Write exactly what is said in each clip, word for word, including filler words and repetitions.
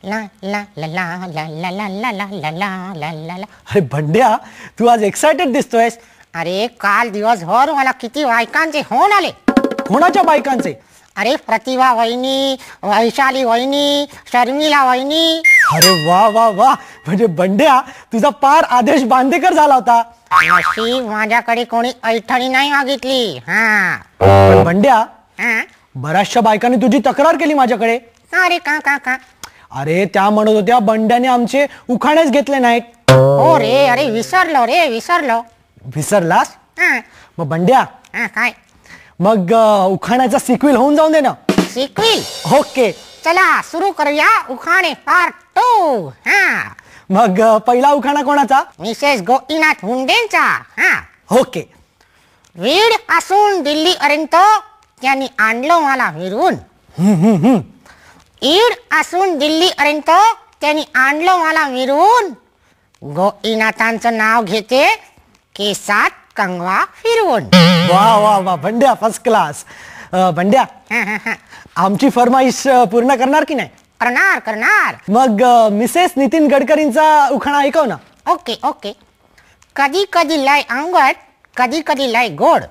ला ला ला ला ला ला ला ला ला ला ला ला ला ला. अरे बंड्या, तू आज एक्साइटेड दिसतोयस. अरे काल दिवसभर मला किती बायकांचे फोन आले. कोणाच्या बायकांचे? अरे प्रतिभा वहिनी, वैशाली वहिनी, शर्मिला वहिनी. अरे वा वा वा, म्हणजे बंड्या तुझा पार आदेश बांदेकर झाला होता. नशीब माझ्याकडे कोणी ऐठणी नाही मागितली. हा पण बंड्या, हा बऱ्याचशा बायकांनी तुझी तक्रार केली माझ्याकडे. अरे का का का अरे त्या म्हणत होत्या बंड्याने आमचे उखाणेच घेतले नाहीत. हो रे, अरे विसरलो रे विसरलो. विसरलास? हा मग बंड्या, हा काय मग उखाण्याचा सिक्विल होऊन जाऊन दे ना. सिक्विल? ओके, चला सुरू करूया उखाणे पार्ट टू. हा मग पहिला उखाणा कोणाचा? मिसेस गोपीनाथ मुंडेंचा. हा ओके. वीड पासून दिल्ली पर्यंत त्यांनी आणलं मला फिरवून. ईड पासून दिल्ली पर्यंत त्यांनी आणलं मला मिरवून. गोपीनाथांचं नाव घेते केसात कंगवा फिरवून. वा वा वा बंड्या, फर्स्ट क्लास. बंड्या, आमची फरमाईश पूर्ण करणार की नाही? करणार करणार. मग मिसेस नितीन गडकरींचा उखाणा ऐकव ना. Okay okay. कधी कधी लय अंगट, कधी कधी लय गोड.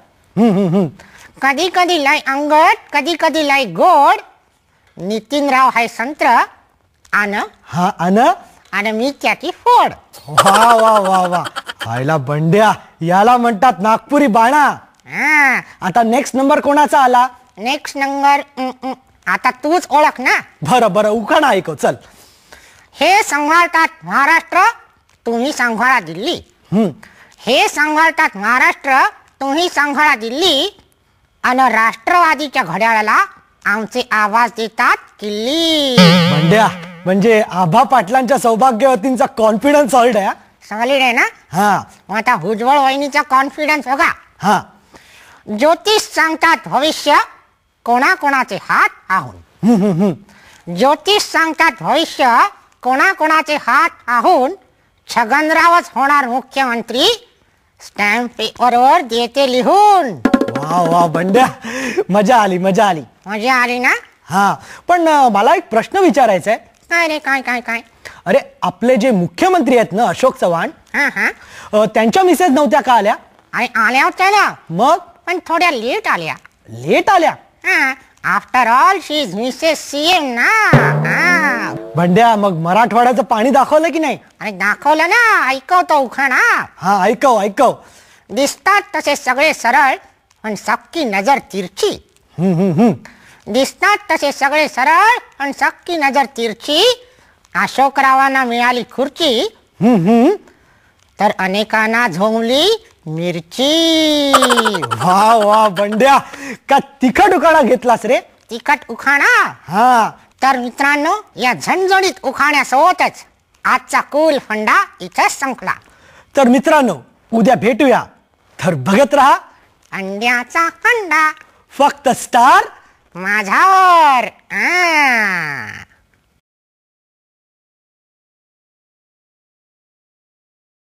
कधी कधी लय अंगट, कधी कधी लय गोड. नितीनराव हाय संत्र आन हा आन आणि मी त्याची फोड. वा वा वा वा. आयला बंड्या, याला म्हणतात नागपुरी बाणा. हा आता नेक्स्ट नंबर कोणाचा आला? नेक्स्ट नंबर आता तूच ओळख ना. बरं बरं, उखाणा ऐकव चल. हे सांभाळतात महाराष्ट्र, तुम्ही सांभाळा दिल्ली. हे सांभाळतात महाराष्ट्र, तुम्ही सांभाळा दिल्ली. आणि राष्ट्रवादीच्या घड्याळाला आमचे आवाज देतात किल्ली. बंड्या, म्हणजे आभा पाटलांच्या सौभाग्यवतींचा कॉन्फिडन्स सॉलिड आहे. सॉलिड आहे ना. हा, आता भुजबळ वहिनीचा कॉन्फिडन्स बघा. हा. ज्योतिष सांगतात भविष्य, कोणाकोणाचे हात आहून. ज्योतिष सांगतात भविष्य, कोणाकोणाचे हात आहून. छगनरावच होणार मुख्यमंत्री, स्टॅम्प पेपरवर देते लिहून. वा वा बंड्या, मजा आली मजा आली. मजा आली ना. हा, पण मला एक प्रश्न विचारायचा आहे. काय रे, काय काय काय? अरे आपले जे मुख्यमंत्री आहेत ना अशोक चव्हाण, हा हा त्यांच्या मिसेस नव्हत्या का आल्या? अरे आल्या होत्या ना, मग पण थोड्या लेट आल्या. लेट आल्या? हा, after all she is missus CM ना. हा बंड्या, मग मराठवाड्याचं पाणी दाखवलं की नाही? अरे दाखवलं ना, ऐकवतो उखाणा. हा ऐकव ऐकव. दिसतात तसे सगळे सरळ, पण सक्की नजर तिरछी. दिसतात तसे सगळे सरळ, पण सक्की नजर तिरछी. अशोकरावांना मिळाली खुर्ची, तर अनेकांना झोंबली मिरची. वा वा बंड्या, का तिखट उखाणा घेतलास रे? तिखट उखाणा? हा. तर मित्रांनो, या झणझणीत उखाण्यासोबतच आजचा कूल फंडा इथेच संपला. तर मित्रांनो, उद्या भेटूया. तर बघत राहा अंड्याचा फंडा, फक्त स्टार माझ्यावर.